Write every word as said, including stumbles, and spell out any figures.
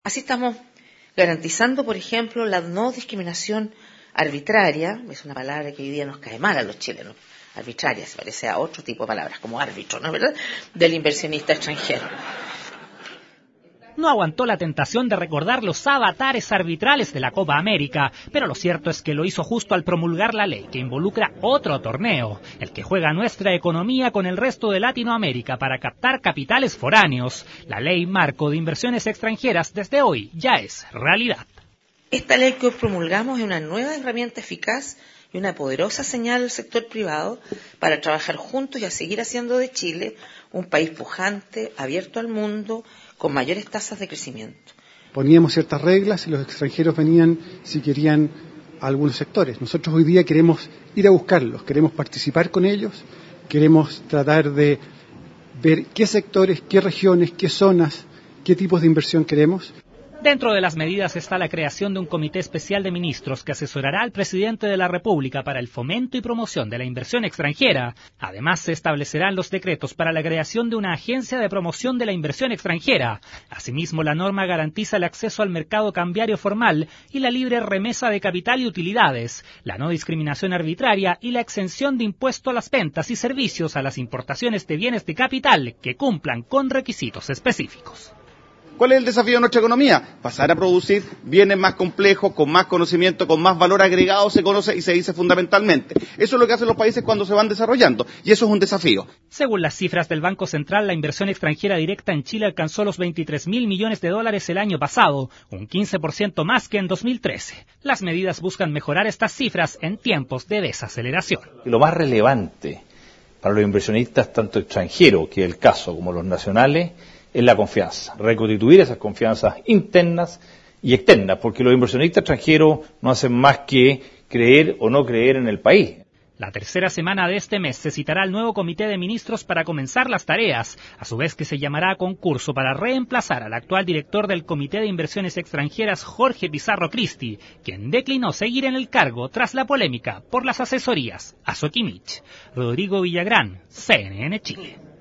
Así estamos garantizando, por ejemplo, la no discriminación arbitraria, es una palabra que hoy día nos cae mal a los chilenos, arbitraria, se parece a otro tipo de palabras, como árbitro, ¿no es verdad?, del inversionista extranjero. No aguantó la tentación de recordar los avatares arbitrales de la Copa América, pero lo cierto es que lo hizo justo al promulgar la ley que involucra otro torneo, el que juega nuestra economía con el resto de Latinoamérica para captar capitales foráneos. La ley marco de inversiones extranjeras desde hoy ya es realidad. Esta ley que hoy promulgamos es una nueva herramienta eficaz y una poderosa señal al sector privado para trabajar juntos y a seguir haciendo de Chile un país pujante, abierto al mundo, con mayores tasas de crecimiento. Poníamos ciertas reglas y los extranjeros venían si querían a algunos sectores. Nosotros hoy día queremos ir a buscarlos, queremos participar con ellos, queremos tratar de ver qué sectores, qué regiones, qué zonas, qué tipos de inversión queremos. Dentro de las medidas está la creación de un comité especial de ministros que asesorará al presidente de la República para el fomento y promoción de la inversión extranjera. Además, se establecerán los decretos para la creación de una agencia de promoción de la inversión extranjera. Asimismo, la norma garantiza el acceso al mercado cambiario formal y la libre remesa de capital y utilidades, la no discriminación arbitraria y la exención de impuesto a las ventas y servicios a las importaciones de bienes de capital que cumplan con requisitos específicos. ¿Cuál es el desafío de nuestra economía? Pasar a producir bienes más complejos, con más conocimiento, con más valor agregado, se conoce y se dice fundamentalmente. Eso es lo que hacen los países cuando se van desarrollando, y eso es un desafío. Según las cifras del Banco Central, la inversión extranjera directa en Chile alcanzó los veintitrés mil millones de dólares el año pasado, un quince por ciento más que en dos mil trece. Las medidas buscan mejorar estas cifras en tiempos de desaceleración. Y lo más relevante para los inversionistas, tanto extranjeros, que es el caso, como los nacionales, es la confianza, reconstituir esas confianzas internas y externas, porque los inversionistas extranjeros no hacen más que creer o no creer en el país. La tercera semana de este mes se citará al nuevo comité de ministros para comenzar las tareas, a su vez que se llamará a concurso para reemplazar al actual director del Comité de Inversiones Extranjeras, Jorge Pizarro Cristi, quien declinó seguir en el cargo tras la polémica por las asesorías a Soquimich. Rodrigo Villagrán, C N N Chile.